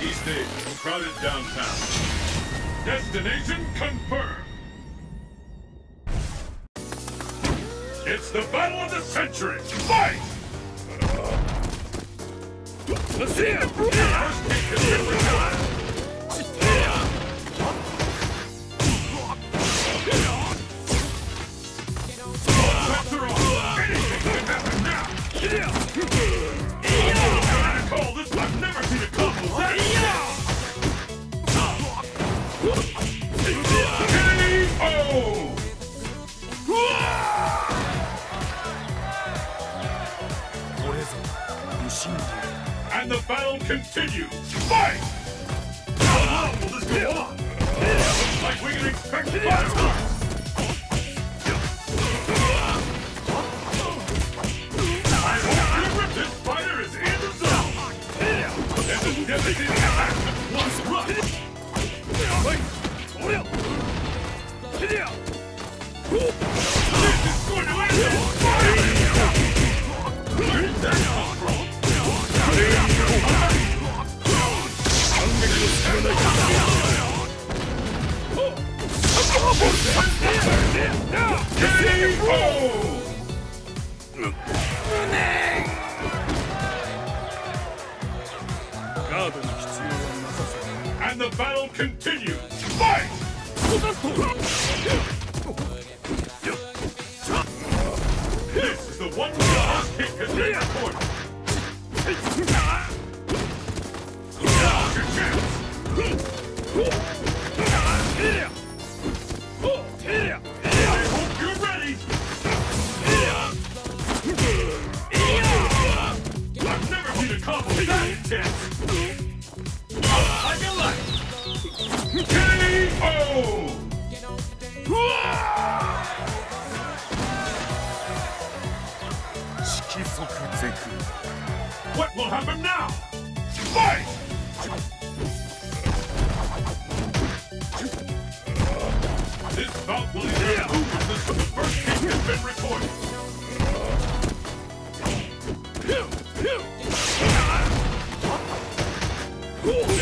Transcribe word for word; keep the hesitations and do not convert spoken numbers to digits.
Key stage, crowded downtown. Destination confirmed. It's the battle of the century. Fight! Let's see it! First kick has been returned. Bets are off. Anything can happen now. I'm trying to call this. I've never seen a combo that K O! And the battle continues. Fight! How long will this go on? Looks like we can expect fireworks. I hope you rip this fighter is in the zone. And the devastating attack of one run. This is going to end the fight! Where did that come from? And the battle continues. Fight! This is the one where the kick has been recorded. Now's your chance. I hope you're ready. I've never seen a combo that intense. Like a light. K O! What will happen now? Fight! This bout will either move this when the first kick has been recorded. Woo!